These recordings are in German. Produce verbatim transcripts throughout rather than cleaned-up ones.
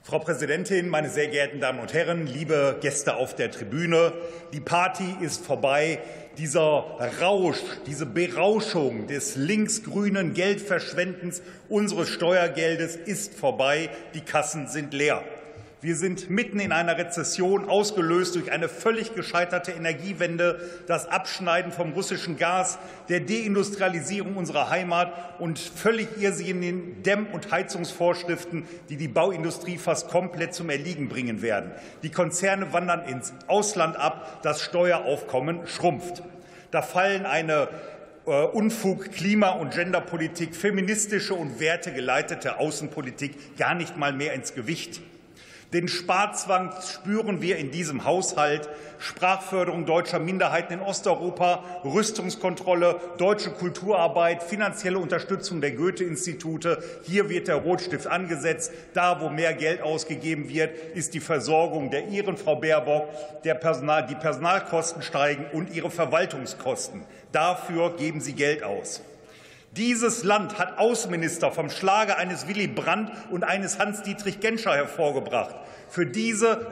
Frau Präsidentin, meine sehr geehrten Damen und Herren, liebe Gäste auf der Tribüne! Die Party ist vorbei. Dieser Rausch, diese Berauschung des linksgrünen Geldverschwendens unseres Steuergeldes ist vorbei. Die Kassen sind leer. Wir sind mitten in einer Rezession, ausgelöst durch eine völlig gescheiterte Energiewende, das Abschneiden vom russischen Gas, der Deindustrialisierung unserer Heimat und völlig irrsinnigen Dämm- und Heizungsvorschriften, die die Bauindustrie fast komplett zum Erliegen bringen werden. Die Konzerne wandern ins Ausland ab, das Steueraufkommen schrumpft. Da fallen eine Unfug, Klima- und Genderpolitik, feministische und wertegeleitete Außenpolitik gar nicht mal mehr ins Gewicht. Den Sparzwang spüren wir in diesem Haushalt. Sprachförderung deutscher Minderheiten in Osteuropa, Rüstungskontrolle, deutsche Kulturarbeit, finanzielle Unterstützung der Goethe-Institute. Hier wird der Rotstift angesetzt. Da, wo mehr Geld ausgegeben wird, ist die Versorgung der Ihren, Frau Baerbock. Der Personal, die Personalkosten steigen und ihre Verwaltungskosten. Dafür geben Sie Geld aus. Dieses Land hat Außenminister vom Schlage eines Willy Brandt und eines Hans-Dietrich Genscher hervorgebracht. Für diese,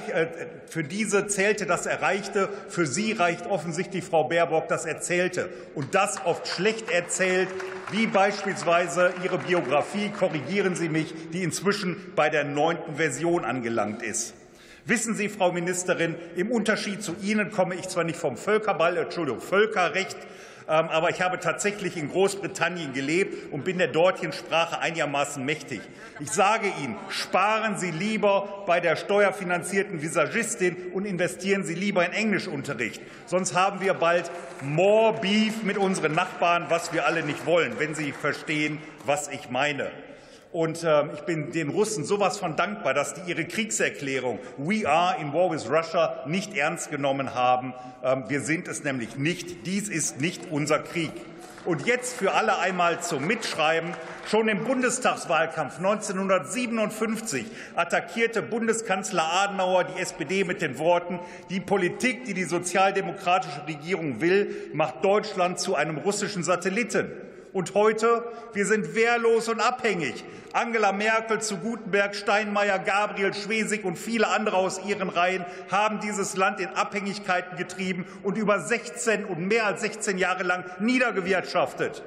für diese zählte das Erreichte, für Sie reicht offensichtlich, Frau Baerbock, das Erzählte. Und das oft schlecht erzählt, wie beispielsweise Ihre Biografie, korrigieren Sie mich, die inzwischen bei der neunten Version angelangt ist. Wissen Sie, Frau Ministerin, im Unterschied zu Ihnen komme ich zwar nicht vom Völkerball, Entschuldigung, Völkerrecht, aber ich habe tatsächlich in Großbritannien gelebt und bin der dortigen Sprache einigermaßen mächtig. Ich sage Ihnen, sparen Sie lieber bei der steuerfinanzierten Visagistin und investieren Sie lieber in Englischunterricht. Sonst haben wir bald more beef mit unseren Nachbarn, was wir alle nicht wollen, wenn Sie verstehen, was ich meine. Und ich bin den Russen sowas von dankbar, dass die ihre Kriegserklärung "We are in war with Russia" nicht ernst genommen haben. Wir sind es nämlich nicht. Dies ist nicht unser Krieg. Und jetzt für alle einmal zum Mitschreiben. Schon im Bundestagswahlkampf neunzehnhundertsiebenundfünfzig attackierte Bundeskanzler Adenauer die S P D mit den Worten: Die Politik, die die sozialdemokratische Regierung will, macht Deutschland zu einem russischen Satelliten. Und heute, wir sind wehrlos und abhängig. Angela Merkel zu Gutenberg, Steinmeier, Gabriel, Schwesig und viele andere aus ihren Reihen haben dieses Land in Abhängigkeiten getrieben und über sechzehn und mehr als sechzehn Jahre lang niedergewirtschaftet.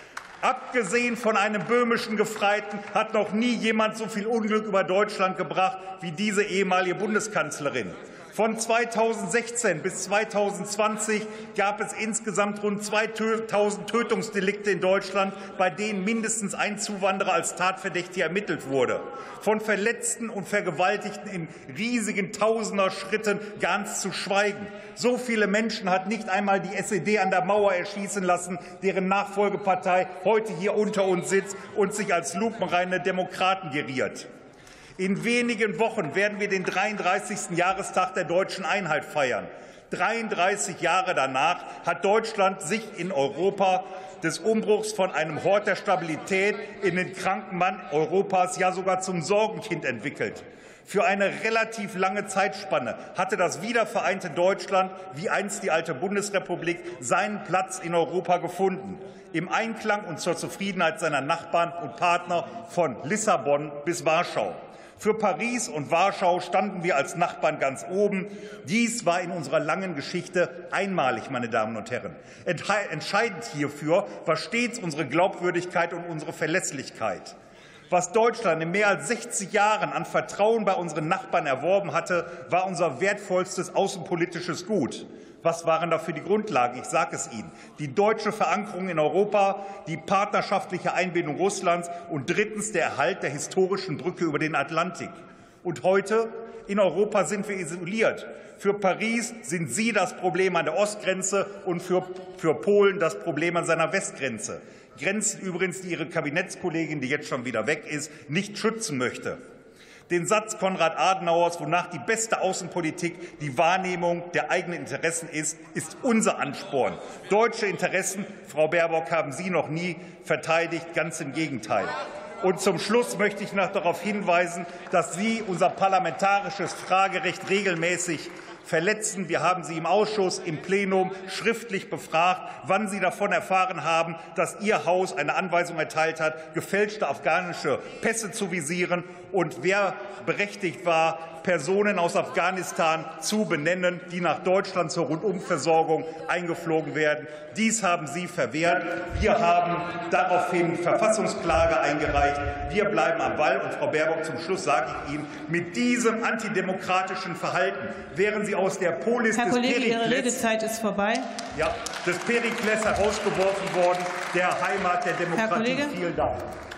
Abgesehen von einem böhmischen Gefreiten hat noch nie jemand so viel Unglück über Deutschland gebracht wie diese ehemalige Bundeskanzlerin. Von zweitausendsechzehn bis zweitausendzwanzig gab es insgesamt rund zweitausend Tötungsdelikte in Deutschland, bei denen mindestens ein Zuwanderer als Tatverdächtiger ermittelt wurde. Von Verletzten und Vergewaltigten in riesigen Tausenderschritten ganz zu schweigen. So viele Menschen hat nicht einmal die S E D an der Mauer erschießen lassen, deren Nachfolgepartei heute hier unter uns sitzt und sich als lupenreine Demokraten geriert. In wenigen Wochen werden wir den dreiunddreißigsten Jahrestag der deutschen Einheit feiern. dreiunddreißig Jahre danach hat Deutschland sich in Europa des Umbruchs von einem Hort der Stabilität in den kranken Mann Europas, ja sogar zum Sorgenkind entwickelt. Für eine relativ lange Zeitspanne hatte das wiedervereinte Deutschland, wie einst die alte Bundesrepublik, seinen Platz in Europa gefunden, im Einklang und zur Zufriedenheit seiner Nachbarn und Partner von Lissabon bis Warschau. Für Paris und Warschau standen wir als Nachbarn ganz oben. Dies war in unserer langen Geschichte einmalig, meine Damen und Herren. Entscheidend hierfür war stets unsere Glaubwürdigkeit und unsere Verlässlichkeit. Was Deutschland in mehr als sechzig Jahren an Vertrauen bei unseren Nachbarn erworben hatte, war unser wertvollstes außenpolitisches Gut. Was waren dafür die Grundlagen? Ich sage es Ihnen. Die deutsche Verankerung in Europa, die partnerschaftliche Einbindung Russlands und drittens der Erhalt der historischen Brücke über den Atlantik. Und heute in Europa sind wir isoliert. Für Paris sind Sie das Problem an der Ostgrenze und für, für Polen das Problem an seiner Westgrenze. Grenzen übrigens, die Ihre Kabinettskollegin, die jetzt schon wieder weg ist, nicht schützen möchte. Den Satz Konrad Adenauers, wonach die beste Außenpolitik die Wahrnehmung der eigenen Interessen ist, ist unser Ansporn. Deutsche Interessen, Frau Baerbock, haben Sie noch nie verteidigt, ganz im Gegenteil. Und zum Schluss möchte ich noch darauf hinweisen, dass Sie unser parlamentarisches Fragerecht regelmäßig verletzen. Wir haben Sie im Ausschuss, im Plenum schriftlich befragt, wann Sie davon erfahren haben, dass Ihr Haus eine Anweisung erteilt hat, gefälschte afghanische Pässe zu visieren und wer berechtigt war, Personen aus Afghanistan zu benennen, die nach Deutschland zur Rundumversorgung eingeflogen werden. Dies haben Sie verwehrt. Wir haben daraufhin Verfassungsklage eingereicht. Wir bleiben am Ball. Und Frau Baerbock, zum Schluss sage ich Ihnen, mit diesem antidemokratischen Verhalten wären Sie aus der Polis Herr des Kollege, Perikles, Ihre Redezeit ist vorbei. Ja, des Perikles herausgeworfen worden, der Heimat der Demokratie. Herr Kollege? Vielen Dank.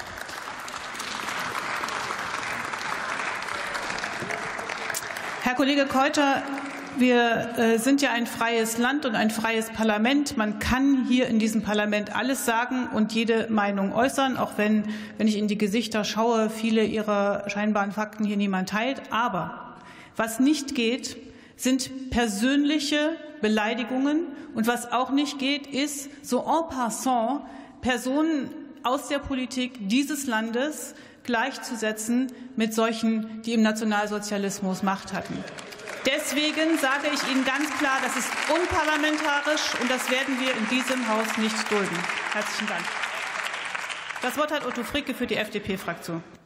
Herr Kollege Keuter, wir sind ja ein freies Land und ein freies Parlament. Man kann hier in diesem Parlament alles sagen und jede Meinung äußern, auch wenn, wenn ich in die Gesichter schaue, viele Ihrer scheinbaren Fakten hier niemand teilt. Aber was nicht geht, sind persönliche Beleidigungen. Und was auch nicht geht, ist so en passant Personen aus der Politik dieses Landes gleichzusetzen mit solchen, die im Nationalsozialismus Macht hatten. Deswegen sage ich Ihnen ganz klar, das ist unparlamentarisch, und das werden wir in diesem Haus nicht dulden. Herzlichen Dank. Das Wort hat Otto Fricke für die F D P-Fraktion.